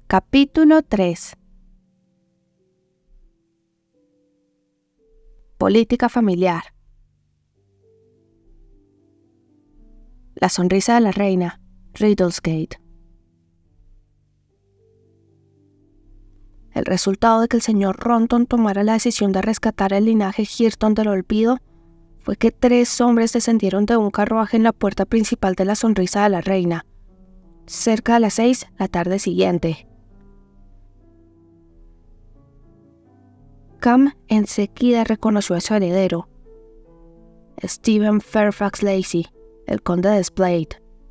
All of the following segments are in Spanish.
Capítulo 3. Política familiar. La sonrisa de la reina, Riddlesgate. El resultado de que el señor Ronton tomara la decisión de rescatar el linaje Hirton del olvido fue que 3 hombres descendieron de un carruaje en la puerta principal de la sonrisa de la reina, cerca de las 6 la tarde siguiente. Cam enseguida reconoció a su heredero, Stephen Fairfax Lacey, el conde de Splade.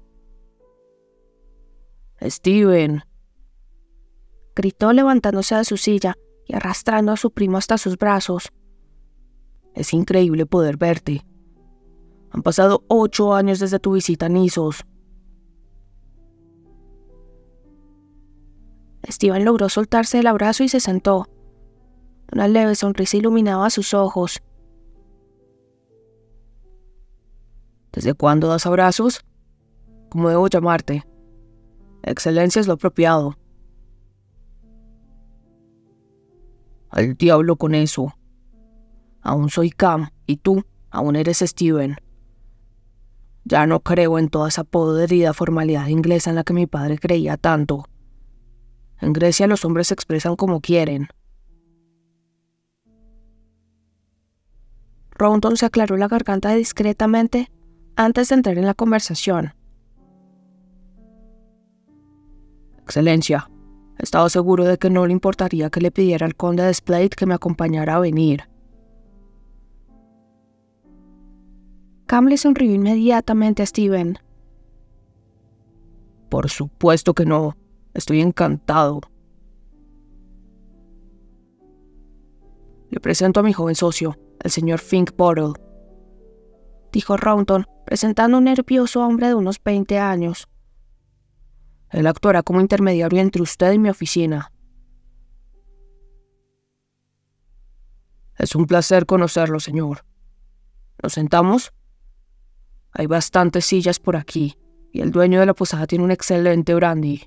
«Stephen», gritó levantándose de su silla y arrastrando a su primo hasta sus brazos. «Es increíble poder verte. Han pasado 8 años desde tu visita a Nissos». Stephen logró soltarse del abrazo y se sentó. Una leve sonrisa iluminaba sus ojos. ¿Desde cuándo das abrazos? ¿Cómo debo llamarte? Excelencia es lo apropiado. Al diablo con eso. Aún soy Cam, y tú aún eres Stephen. Ya no creo en toda esa podrida formalidad inglesa en la que mi padre creía tanto. En Grecia los hombres se expresan como quieren. Ronton se aclaró la garganta discretamente antes de entrar en la conversación. Excelencia, estaba seguro de que no le importaría que le pidiera al conde de Splade que me acompañara a venir. Cam le sonrió inmediatamente a Stephen. Por supuesto que no. Estoy encantado. Le presento a mi joven socio, el señor Finkbottle, dijo Ronton, presentando un nervioso hombre de unos 20 años. Él actuará como intermediario entre usted y mi oficina. Es un placer conocerlo, señor. ¿Nos sentamos? Hay bastantes sillas por aquí, y el dueño de la posada tiene un excelente brandy.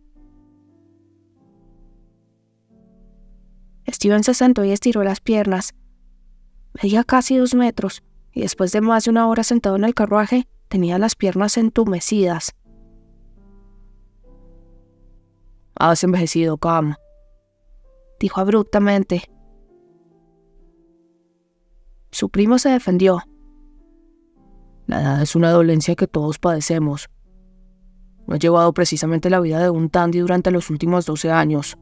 Stephen se sentó y estiró las piernas. Medía casi 2 metros, y después de más de 1 hora sentado en el carruaje, tenía las piernas entumecidas. Has envejecido, Cam, dijo abruptamente. Su primo se defendió. La edad es una dolencia que todos padecemos. No he llevado precisamente la vida de un dandy durante los últimos 12 años.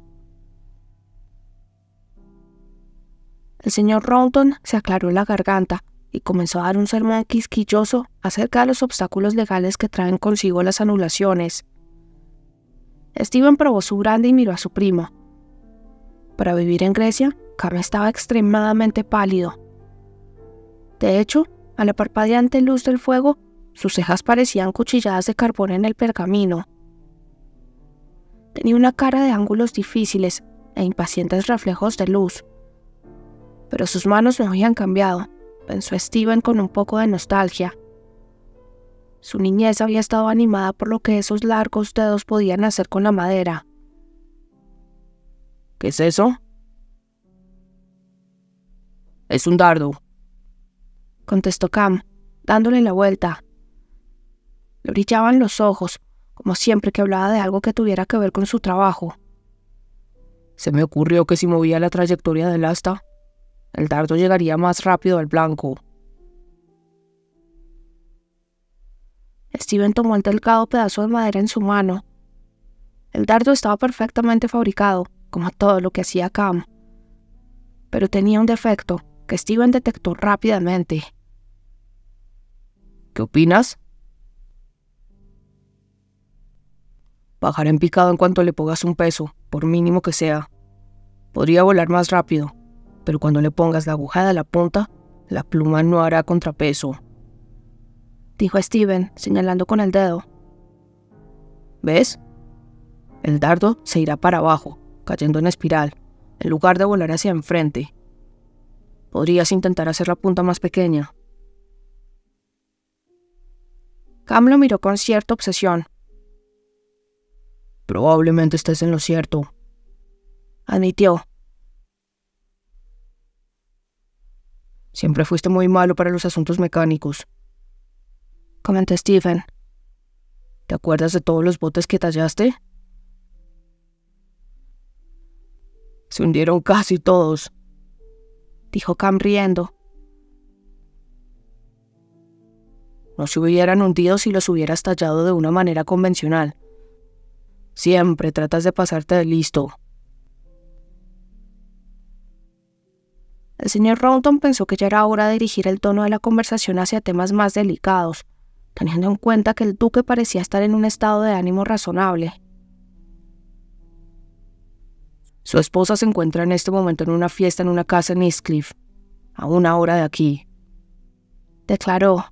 El señor Ronton se aclaró la garganta y comenzó a dar un sermón quisquilloso acerca de los obstáculos legales que traen consigo las anulaciones. Stephen probó su brandy y miró a su primo. Para vivir en Grecia, Cam estaba extremadamente pálido. De hecho, a la parpadeante luz del fuego, sus cejas parecían cuchilladas de carbón en el pergamino. Tenía una cara de ángulos difíciles e impacientes reflejos de luz. Pero sus manos no habían cambiado, pensó Stephen con un poco de nostalgia. Su niñez había estado animada por lo que esos largos dedos podían hacer con la madera. ¿Qué es eso? Es un dardo, contestó Cam, dándole la vuelta. Le brillaban los ojos, como siempre que hablaba de algo que tuviera que ver con su trabajo. Se me ocurrió que si movía la trayectoria del asta, el dardo llegaría más rápido al blanco. Stephen tomó el delgado pedazo de madera en su mano. El dardo estaba perfectamente fabricado, como todo lo que hacía Cam. Pero tenía un defecto que Stephen detectó rápidamente. ¿Qué opinas? Bajará en picado en cuanto le pongas un peso, por mínimo que sea. Podría volar más rápido, pero cuando le pongas la aguja de la punta, la pluma no hará contrapeso, dijo Stephen, señalando con el dedo. ¿Ves? El dardo se irá para abajo, cayendo en espiral, en lugar de volar hacia enfrente. Podrías intentar hacer la punta más pequeña. Cam lo miró con cierta obsesión. Probablemente estés en lo cierto, admitió. Siempre fuiste muy malo para los asuntos mecánicos, comentó Stephen. ¿Te acuerdas de todos los botes que tallaste? Se hundieron casi todos, dijo Cam riendo. No se hubieran hundido si los hubieras tallado de una manera convencional. Siempre tratas de pasarte de listo. El señor Roughton pensó que ya era hora de dirigir el tono de la conversación hacia temas más delicados, teniendo en cuenta que el duque parecía estar en un estado de ánimo razonable. Su esposa se encuentra en este momento en una fiesta en una casa en Eastcliff, a 1 hora de aquí, declaró.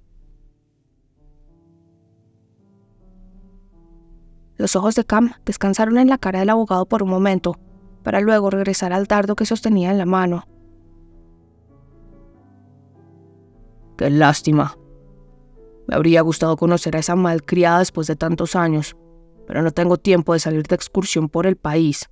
Los ojos de Cam descansaron en la cara del abogado por un momento, para luego regresar al dardo que sostenía en la mano. ¡Qué lástima! Me habría gustado conocer a esa malcriada después de tantos años, pero no tengo tiempo de salir de excursión por el país.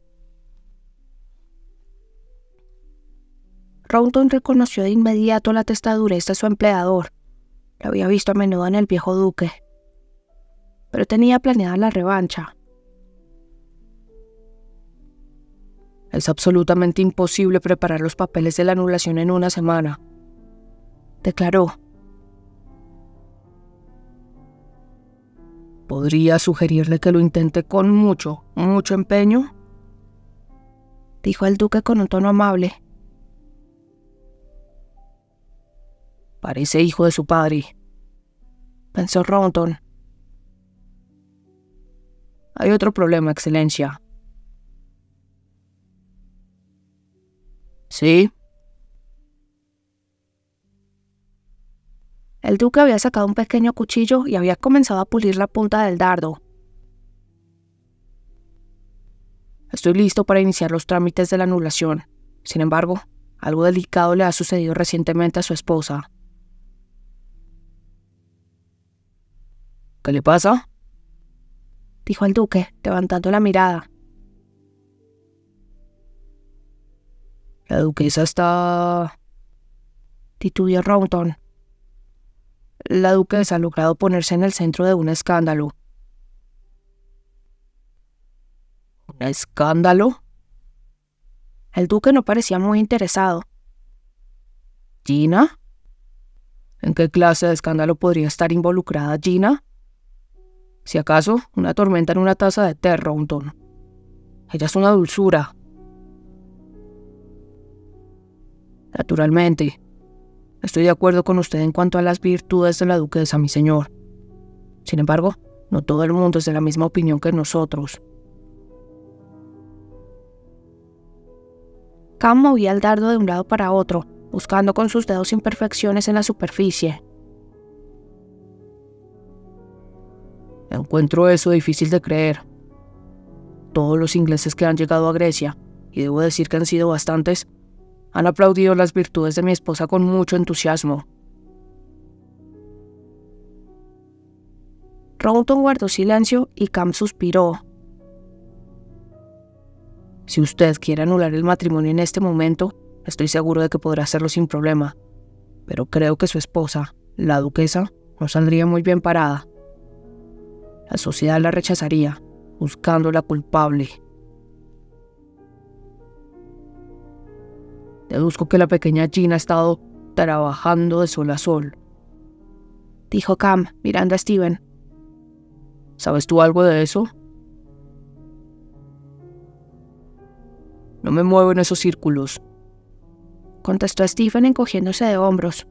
Roughton reconoció de inmediato la testadurez de su empleador. Lo había visto a menudo en el viejo duque. Pero tenía planeada la revancha. Es absolutamente imposible preparar los papeles de la anulación en 1 semana, declaró. ¿Podría sugerirle que lo intente con mucho empeño? Dijo el duque con un tono amable. Parece hijo de su padre, pensó Roughton. Hay otro problema, Excelencia. ¿Sí? El duque había sacado un pequeño cuchillo y había comenzado a pulir la punta del dardo. Estoy listo para iniciar los trámites de la anulación. Sin embargo, algo delicado le ha sucedido recientemente a su esposa. ¿Qué le pasa?, dijo el duque, levantando la mirada. La duquesa está... titubeó Roughton. La duquesa ha logrado ponerse en el centro de un escándalo. ¿Un escándalo? El duque no parecía muy interesado. ¿Gina? ¿En qué clase de escándalo podría estar involucrada Gina? Si acaso, una tormenta en una taza de té, Roughton. Ella es una dulzura. Naturalmente. Estoy de acuerdo con usted en cuanto a las virtudes de la duquesa, mi señor. Sin embargo, no todo el mundo es de la misma opinión que nosotros. Cam movía el dardo de un lado para otro, buscando con sus dedos imperfecciones en la superficie. Encuentro eso difícil de creer. Todos los ingleses que han llegado a Grecia, y debo decir que han sido bastantes, han aplaudido las virtudes de mi esposa con mucho entusiasmo. Roughton guardó silencio y Cam suspiró. Si usted quiere anular el matrimonio en este momento, estoy seguro de que podrá hacerlo sin problema. Pero creo que su esposa, la duquesa, no saldría muy bien parada. La sociedad la rechazaría, buscándola culpable. Deduzco que la pequeña Gina ha estado trabajando de sol a sol, dijo Cam, mirando a Stephen. ¿Sabes tú algo de eso? No me muevo en esos círculos, contestó Stephen encogiéndose de hombros.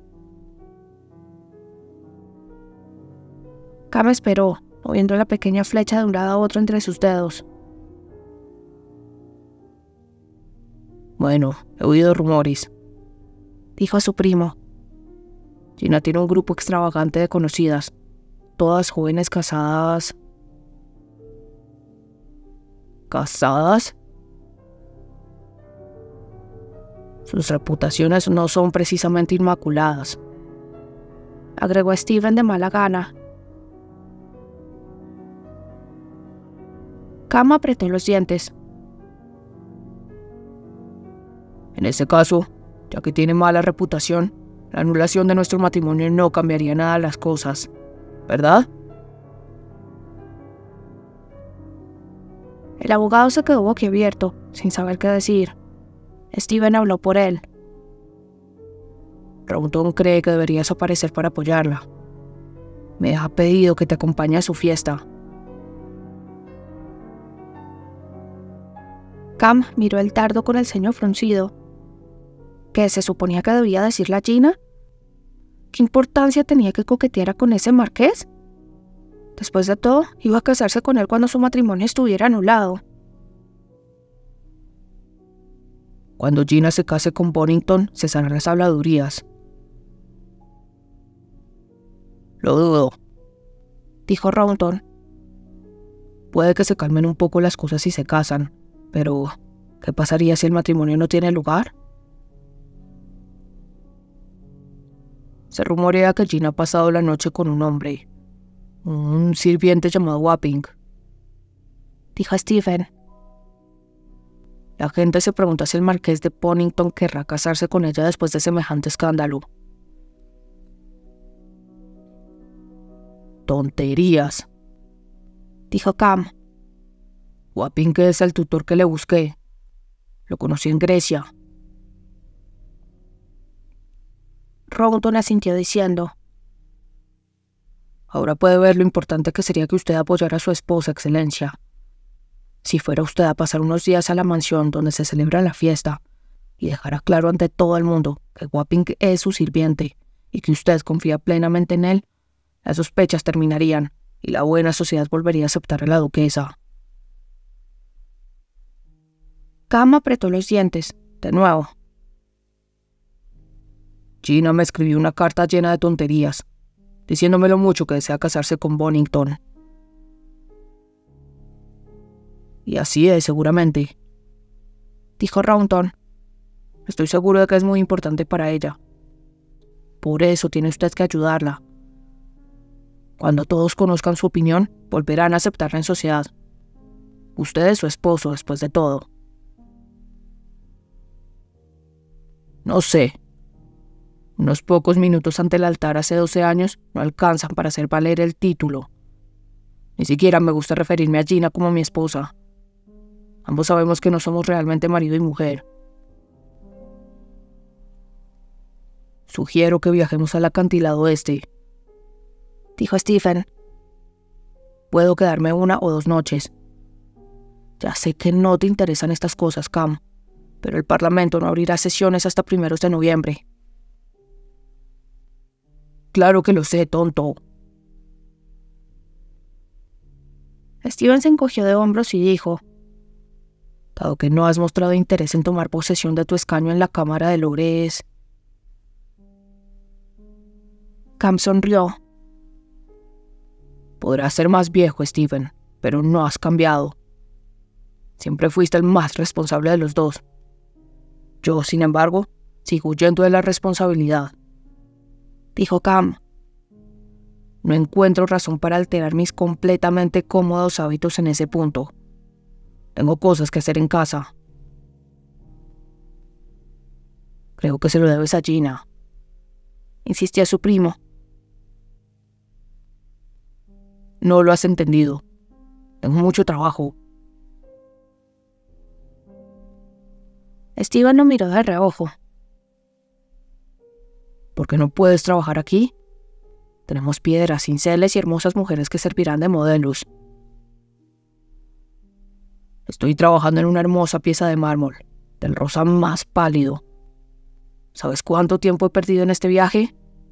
Cam esperó, moviendo la pequeña flecha de un lado a otro entre sus dedos. Bueno, he oído rumores, dijo a su primo. Gina tiene un grupo extravagante de conocidas, todas jóvenes casadas. ¿Casadas? Sus reputaciones no son precisamente inmaculadas, agregó Stephen de mala gana. Cam apretó los dientes. En ese caso, ya que tiene mala reputación, la anulación de nuestro matrimonio no cambiaría nada las cosas, ¿verdad? El abogado se quedó boquiabierto, sin saber qué decir. Steven habló por él. Roughton cree que deberías aparecer para apoyarla. Me ha pedido que te acompañe a su fiesta. Cam miró el tardo con el ceño fruncido. ¿Qué se suponía que debía decirle a Gina? ¿Qué importancia tenía que coqueteara con ese marqués? Después de todo, iba a casarse con él cuando su matrimonio estuviera anulado. Cuando Gina se case con Bonington, cesarán las habladurías. Lo dudo, dijo Roughton. Puede que se calmen un poco las cosas si se casan, pero ¿qué pasaría si el matrimonio no tiene lugar? Se rumorea que Gina ha pasado la noche con un hombre, un sirviente llamado Wapping, dijo Stephen. La gente se pregunta si el marqués de Bonington querrá casarse con ella después de semejante escándalo. Tonterías, dijo Cam. Wapping es el tutor que le busqué. Lo conocí en Grecia. Roughton asintió diciendo: Ahora puede ver lo importante que sería que usted apoyara a su esposa, Excelencia. Si fuera usted a pasar unos días a la mansión donde se celebra la fiesta y dejara claro ante todo el mundo que Wapping es su sirviente y que usted confía plenamente en él, las sospechas terminarían y la buena sociedad volvería a aceptar a la duquesa. Cam apretó los dientes, de nuevo. Gina me escribió una carta llena de tonterías, diciéndome lo mucho que desea casarse con Bonington. Y así es, seguramente, dijo Roughton. Estoy seguro de que es muy importante para ella. Por eso tiene usted que ayudarla. Cuando todos conozcan su opinión, volverán a aceptarla en sociedad. Usted es su esposo, después de todo. No sé. Unos pocos minutos ante el altar hace 12 años no alcanzan para hacer valer el título. Ni siquiera me gusta referirme a Gina como mi esposa. Ambos sabemos que no somos realmente marido y mujer. Sugiero que viajemos al acantilado este, dijo Stephen. Puedo quedarme 1 o 2 noches. Ya sé que no te interesan estas cosas, Cam, pero el Parlamento no abrirá sesiones hasta primeros de noviembre. Claro que lo sé, tonto. Stephen se encogió de hombros y dijo: Dado que no has mostrado interés en tomar posesión de tu escaño en la Cámara de Lores. Cam sonrió. Podrás ser más viejo, Stephen, pero no has cambiado. Siempre fuiste el más responsable de los dos. Yo, sin embargo, sigo huyendo de la responsabilidad, dijo Cam. No encuentro razón para alterar mis completamente cómodos hábitos en ese punto. Tengo cosas que hacer en casa. Creo que se lo debes a Gina, insistía su primo. No lo has entendido. Tengo mucho trabajo. Stephen lo miró de reojo. ¿Por qué no puedes trabajar aquí? Tenemos piedras, cinceles y hermosas mujeres que servirán de modelos. Estoy trabajando en una hermosa pieza de mármol, del rosa más pálido. ¿Sabes cuánto tiempo he perdido en este viaje?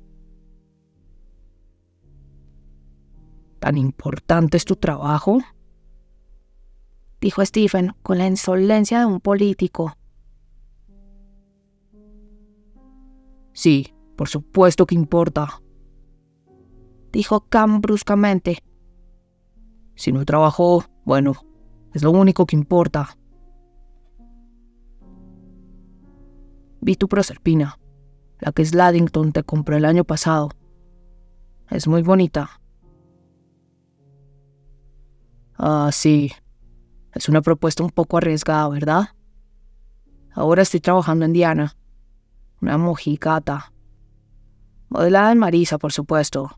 ¿Tan importante es tu trabajo?, dijo Stephen con la insolencia de un político. Sí, por supuesto que importa, dijo Cam bruscamente. Si no trabajo, bueno, es lo único que importa. Vi tu Proserpina, la que Sladdington te compró el año pasado. Es muy bonita. Ah, sí. Es una propuesta un poco arriesgada, ¿verdad? Ahora estoy trabajando en Diana, una mojigata. Modelada en Marisa, por supuesto.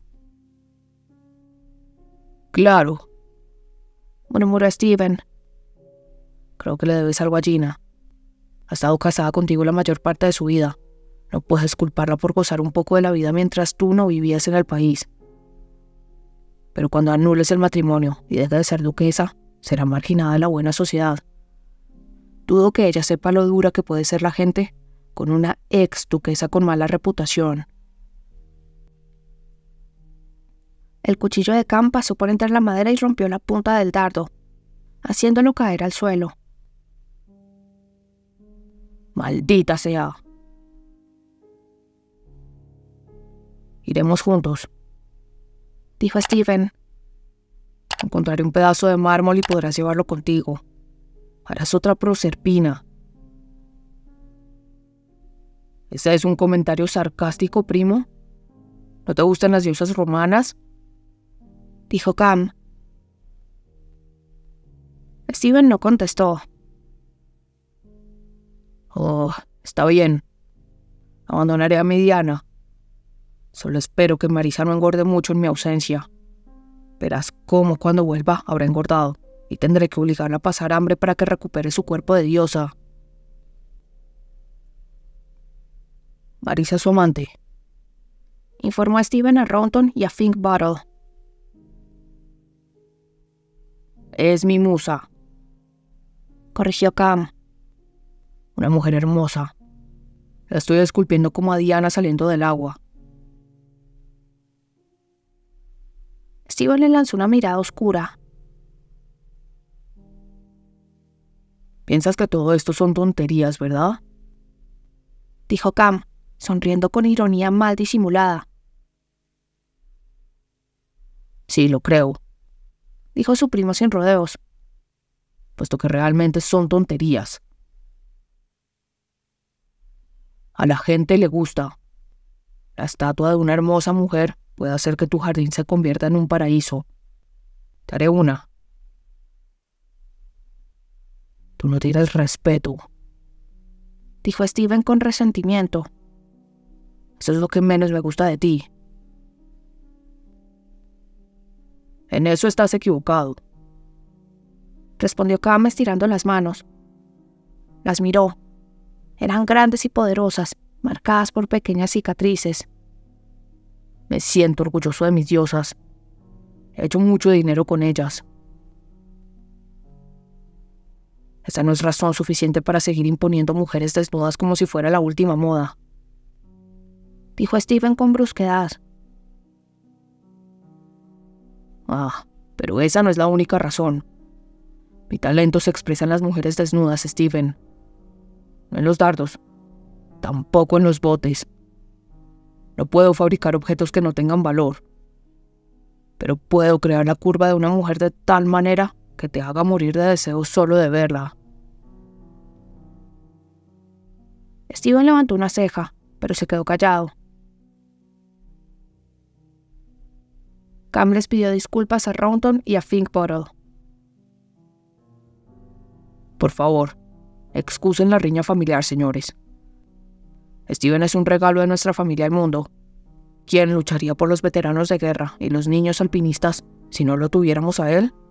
Claro, murmuró Steven. Creo que le debes algo a Gina. Ha estado casada contigo la mayor parte de su vida. No puedes culparla por gozar un poco de la vida mientras tú no vivías en el país. Pero cuando anules el matrimonio y deje de ser duquesa, será marginada de la buena sociedad. Dudo que ella sepa lo dura que puede ser la gente con una ex duquesa con mala reputación. El cuchillo de Cam pasó por entre la madera y rompió la punta del dardo, haciéndolo caer al suelo. ¡Maldita sea! Iremos juntos, dijo Steven. Encontraré un pedazo de mármol y podrás llevarlo contigo. Harás otra Proserpina. ¿Ese es un comentario sarcástico, primo? ¿No te gustan las diosas romanas? Dijo Cam. Steven no contestó. Oh, está bien. Abandonaré a mi Diana. Solo espero que Marisa no engorde mucho en mi ausencia. Verás cómo cuando vuelva habrá engordado y tendré que obligarla a pasar hambre para que recupere su cuerpo de diosa. Marisa es su amante, informó Steven a Ronton y a Finkbottle. Es mi musa, corrigió Cam. Una mujer hermosa. La estoy esculpiendo como a Diana saliendo del agua. Steven le lanzó una mirada oscura. Piensas que todo esto son tonterías, ¿verdad? Dijo Cam, sonriendo con ironía mal disimulada. Sí, lo creo, dijo su primo sin rodeos, puesto que realmente son tonterías. A la gente le gusta. La estatua de una hermosa mujer puede hacer que tu jardín se convierta en un paraíso. Te haré una. Tú no tienes respeto, dijo Steven con resentimiento. Eso es lo que menos me gusta de ti. En eso estás equivocado, respondió Cam estirando las manos. Las miró. Eran grandes y poderosas, marcadas por pequeñas cicatrices. Me siento orgulloso de mis diosas. He hecho mucho dinero con ellas. Esa no es razón suficiente para seguir imponiendo mujeres desnudas como si fuera la última moda, dijo Steven con brusquedad. Ah, pero esa no es la única razón. Mi talento se expresa en las mujeres desnudas, Steven. No en los dardos, tampoco en los botes. No puedo fabricar objetos que no tengan valor, pero puedo crear la curva de una mujer de tal manera que te haga morir de deseo solo de verla. Steven levantó una ceja, pero se quedó callado. Cam les pidió disculpas a Ronton y a Finkbottle. Por favor, excusen la riña familiar, señores. Steven es un regalo de nuestra familia al mundo. ¿Quién lucharía por los veteranos de guerra y los niños alpinistas si no lo tuviéramos a él?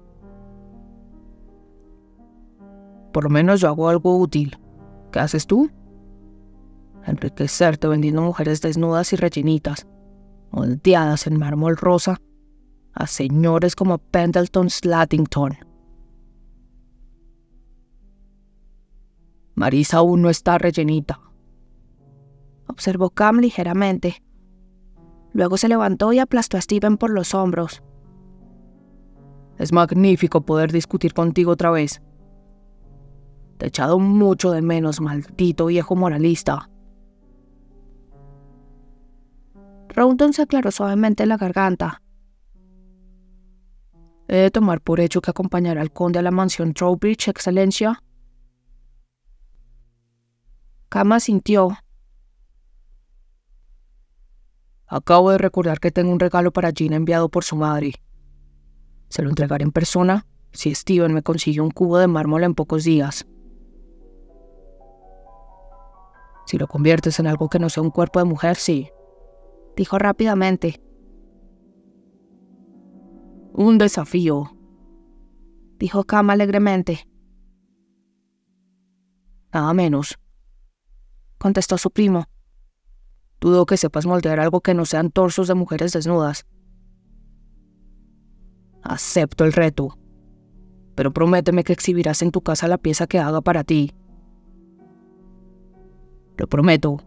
Por lo menos yo hago algo útil. ¿Qué haces tú? Enriquecerte vendiendo mujeres desnudas y rellenitas, moldeadas en mármol rosa, a señores como Pendleton Slatington. Marisa aún no está rellenita, observó Cam ligeramente. Luego se levantó y aplastó a Steven por los hombros. Es magnífico poder discutir contigo otra vez. Te he echado mucho de menos, maldito viejo moralista. Ronton se aclaró suavemente la garganta. ¿He de tomar por hecho que acompañará al conde a la mansión Trowbridge, excelencia? Cam asintió. Acabo de recordar que tengo un regalo para Gina enviado por su madre. Se lo entregaré en persona si Steven me consigue un cubo de mármol en pocos días. Si lo conviertes en algo que no sea un cuerpo de mujer, sí, dijo rápidamente. Un desafío, dijo Cam alegremente. Nada menos, contestó su primo. Dudo que sepas moldear algo que no sean torsos de mujeres desnudas. Acepto el reto, pero prométeme que exhibirás en tu casa la pieza que haga para ti. Lo prometo.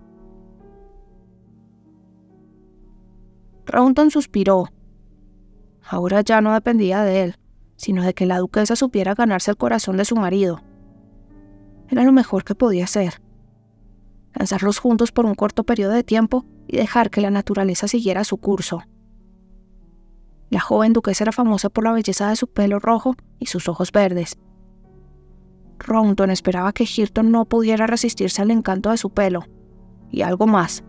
Raunton suspiró. Ahora ya no dependía de él, sino de que la duquesa supiera ganarse el corazón de su marido. Era lo mejor que podía hacer. Lanzarlos juntos por un corto periodo de tiempo y dejar que la naturaleza siguiera su curso. La joven duquesa era famosa por la belleza de su pelo rojo y sus ojos verdes. Raunton esperaba que Hareton no pudiera resistirse al encanto de su pelo, y algo más.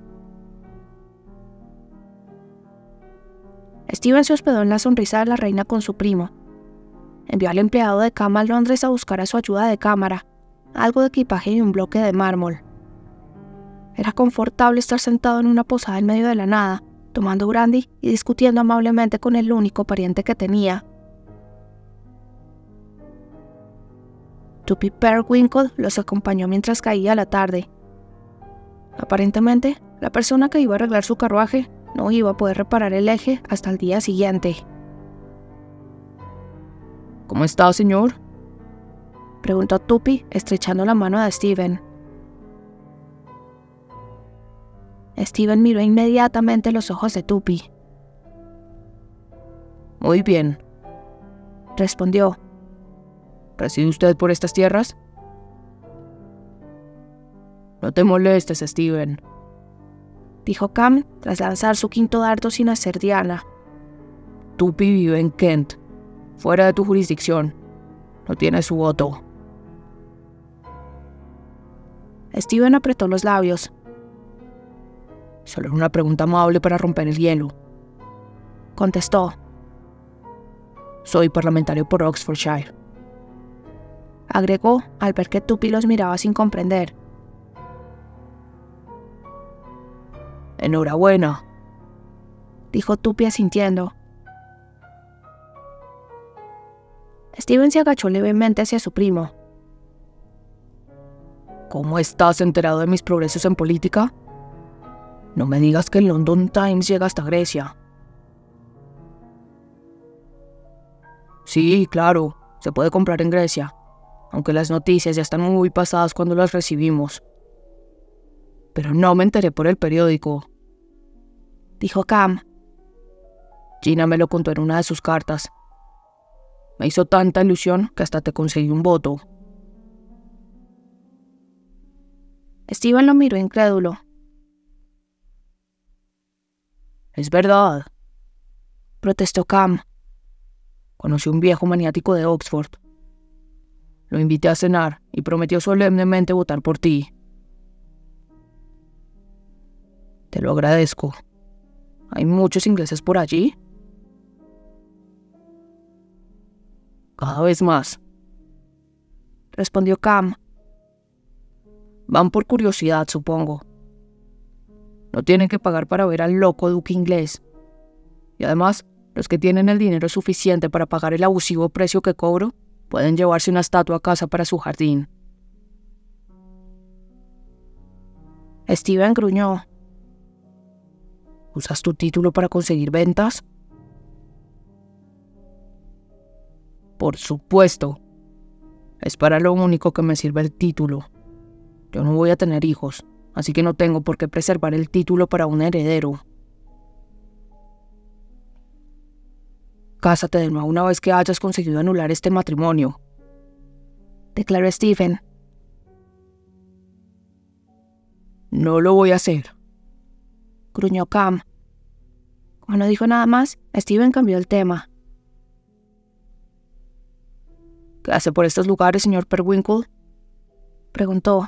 Steven se hospedó en la sonrisa de la reina con su primo. Envió al empleado de cama a Londres a buscar a su ayuda de cámara, algo de equipaje y un bloque de mármol. Era confortable estar sentado en una posada en medio de la nada, tomando brandy y discutiendo amablemente con el único pariente que tenía. Tuppy Periwinkle los acompañó mientras caía la tarde. Aparentemente, la persona que iba a arreglar su carruaje no iba a poder reparar el eje hasta el día siguiente. ¿Cómo está, señor?, preguntó Tuppy, estrechando la mano de Steven. Steven miró inmediatamente los ojos de Tuppy. Muy bien, respondió. ¿Reside usted por estas tierras? No te molestes, Steven, dijo Cam tras lanzar su quinto dardo sin hacer diana. Tuppy vive en Kent, fuera de tu jurisdicción. No tiene su voto. Steven apretó los labios. Solo era una pregunta amable para romper el hielo, contestó. Soy parlamentario por Oxfordshire, agregó al ver que Tuppy los miraba sin comprender. Enhorabuena, dijo Tuppy asintiendo. Steven se agachó levemente hacia su primo. ¿Cómo estás enterado de mis progresos en política? No me digas que el London Times llega hasta Grecia. Sí, claro, se puede comprar en Grecia, aunque las noticias ya están muy pasadas cuando las recibimos. Pero no me enteré por el periódico, dijo Cam. Gina me lo contó en una de sus cartas. Me hizo tanta ilusión que hasta te conseguí un voto. Steven lo miró incrédulo. Es verdad, protestó Cam. Conocí a un viejo maniático de Oxford. Lo invité a cenar y prometió solemnemente votar por ti. Te lo agradezco. ¿Hay muchos ingleses por allí? Cada vez más, respondió Cam. Van por curiosidad, supongo. No tienen que pagar para ver al loco duque inglés. Y además, los que tienen el dinero suficiente para pagar el abusivo precio que cobro, pueden llevarse una estatua a casa para su jardín. Steven gruñó. ¿Usas tu título para conseguir ventas? Por supuesto. Es para lo único que me sirve el título. Yo no voy a tener hijos, así que no tengo por qué preservar el título para un heredero. Cásate de nuevo una vez que hayas conseguido anular este matrimonio, declaró Steven. No lo voy a hacer, gruñó Cam. Como no dijo nada más, Steven cambió el tema. ¿Qué hace por estos lugares, señor Periwinkle?, preguntó.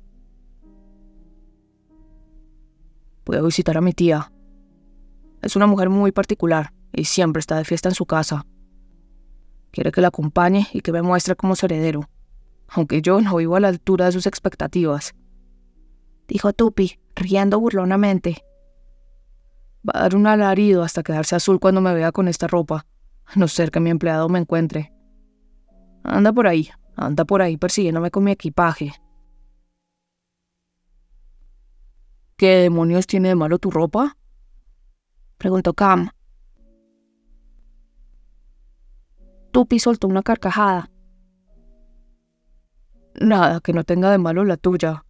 Voy a visitar a mi tía. Es una mujer muy particular y siempre está de fiesta en su casa. Quiere que la acompañe y que me muestre como su heredero, aunque yo no vivo a la altura de sus expectativas, dijo Tuppy, riendo burlonamente. Va a dar un alarido hasta quedarse azul cuando me vea con esta ropa, a no ser que mi empleado me encuentre. Anda por ahí persiguiéndome con mi equipaje. ¿Qué demonios tiene de malo tu ropa?, preguntó Cam. Tuppy soltó una carcajada. Nada que no tenga de malo la tuya.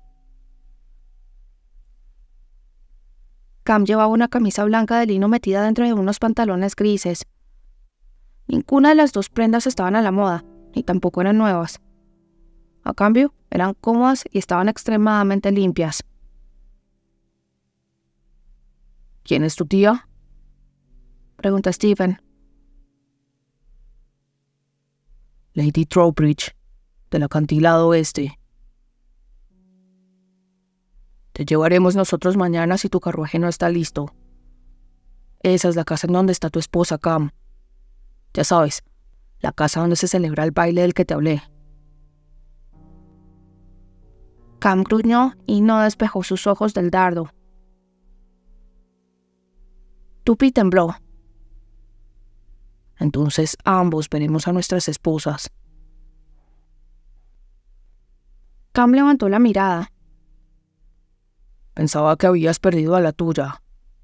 Cam llevaba una camisa blanca de lino metida dentro de unos pantalones grises. Ninguna de las dos prendas estaban a la moda, ni tampoco eran nuevas. A cambio, eran cómodas y estaban extremadamente limpias. ¿Quién es tu tía?, preguntó Stephen. Lady Trowbridge, del acantilado oeste. Te llevaremos nosotros mañana si tu carruaje no está listo. Esa es la casa en donde está tu esposa, Cam. Ya sabes, la casa donde se celebra el baile del que te hablé. Cam gruñó y no despejó sus ojos del dardo. Tuppy tembló. Entonces ambos veremos a nuestras esposas. Cam levantó la mirada. Pensaba que habías perdido a la tuya.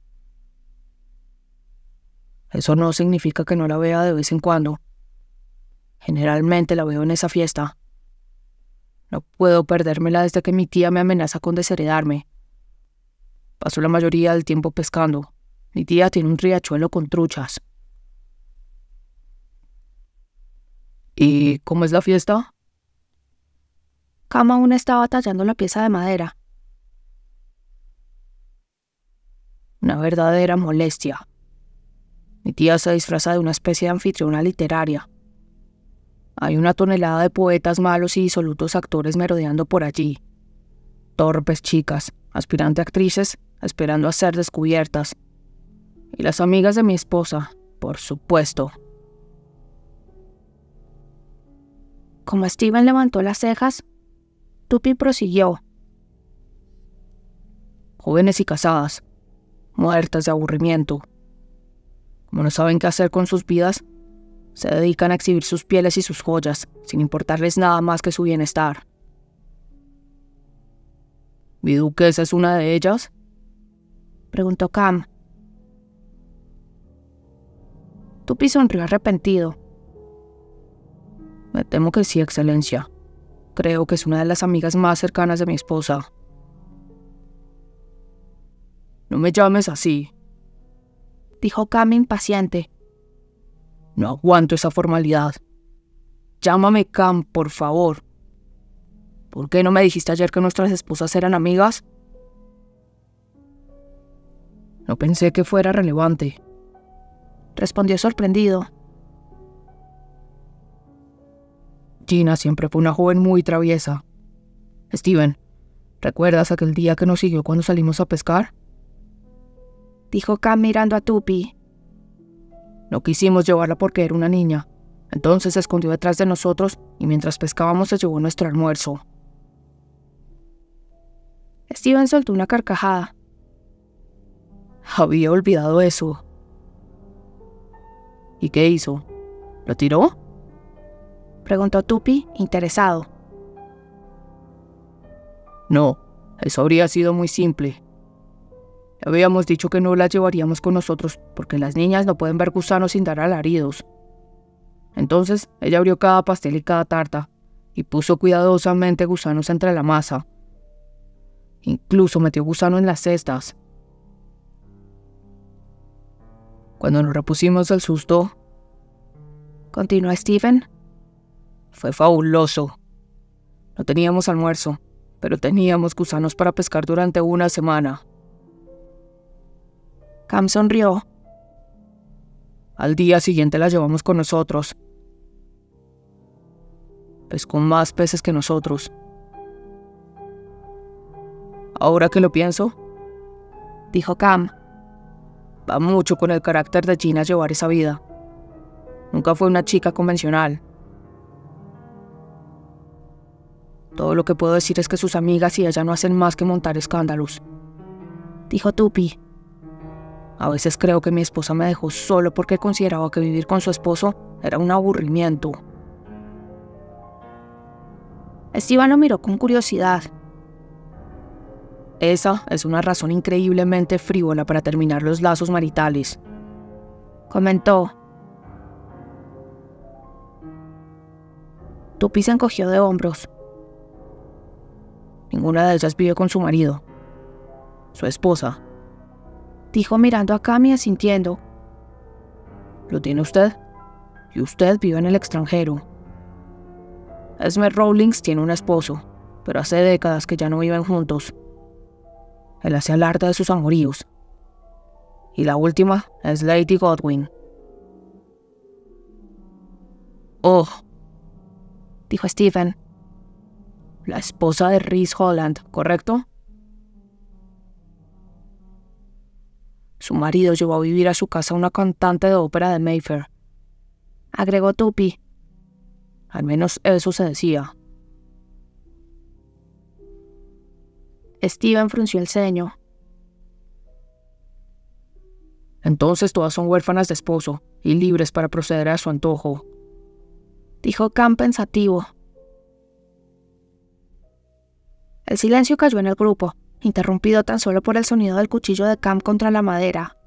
Eso no significa que no la vea de vez en cuando. Generalmente la veo en esa fiesta. No puedo perdérmela desde que mi tía me amenaza con desheredarme. Paso la mayoría del tiempo pescando. Mi tía tiene un riachuelo con truchas. ¿Y cómo es la fiesta? Cam aún estaba tallando la pieza de madera. Una verdadera molestia. Mi tía se disfraza de una especie de anfitriona literaria. Hay una tonelada de poetas malos y disolutos actores merodeando por allí. Torpes chicas, aspirantes actrices, esperando a ser descubiertas. Y las amigas de mi esposa, por supuesto. Como Stephen levantó las cejas, Tuppy prosiguió. Jóvenes y casadas, muertas de aburrimiento. Como no saben qué hacer con sus vidas, se dedican a exhibir sus pieles y sus joyas, sin importarles nada más que su bienestar. ¿Mi duquesa es una de ellas?, preguntó Cam. Tuppy sonrió arrepentido. Me temo que sí, excelencia. Creo que es una de las amigas más cercanas de mi esposa. No me llames así, dijo Cam impaciente. No aguanto esa formalidad. Llámame Cam, por favor. ¿Por qué no me dijiste ayer que nuestras esposas eran amigas? No pensé que fuera relevante, respondió sorprendido. Gina siempre fue una joven muy traviesa. Stephen, ¿recuerdas aquel día que nos siguió cuando salimos a pescar?, dijo Cam mirando a Tuppy. No quisimos llevarla porque era una niña. Entonces se escondió detrás de nosotros y mientras pescábamos se llevó nuestro almuerzo. Stephen soltó una carcajada. Había olvidado eso. ¿Y qué hizo? ¿Lo tiró?, preguntó Tuppy, interesado. No, eso habría sido muy simple. Habíamos dicho que no la llevaríamos con nosotros porque las niñas no pueden ver gusanos sin dar alaridos. Entonces ella abrió cada pastel y cada tarta y puso cuidadosamente gusanos entre la masa. Incluso metió gusano en las cestas. Cuando nos repusimos del susto, continuó Stephen, fue fabuloso. No teníamos almuerzo, pero teníamos gusanos para pescar durante una semana. Cam sonrió. Al día siguiente la llevamos con nosotros. Pescó más peces que nosotros. Ahora que lo pienso, dijo Cam, va mucho con el carácter de Gina llevar esa vida. Nunca fue una chica convencional. Todo lo que puedo decir es que sus amigas y ella no hacen más que montar escándalos, dijo Tuppy. A veces creo que mi esposa me dejó solo porque consideraba que vivir con su esposo era un aburrimiento. Steven lo miró con curiosidad. Esa es una razón increíblemente frívola para terminar los lazos maritales, comentó. Tuppy se encogió de hombros. Ninguna de ellas vive con su marido. Su esposa, dijo mirando a Cam y asintiendo. ¿Lo tiene usted? Y usted vive en el extranjero. Esme Rawlings tiene un esposo, pero hace décadas que ya no viven juntos. Él hace alarde de sus amoríos. Y la última es Lady Godwin. Oh, dijo Steven. La esposa de Rhys Holland, ¿correcto? Su marido llevó a vivir a su casa a una cantante de ópera de Mayfair, agregó Tuppy. Al menos eso se decía. Steven frunció el ceño. Entonces todas son huérfanas de esposo y libres para proceder a su antojo, dijo Cam pensativo. El silencio cayó en el grupo, interrumpido tan solo por el sonido del cuchillo de Cam contra la madera.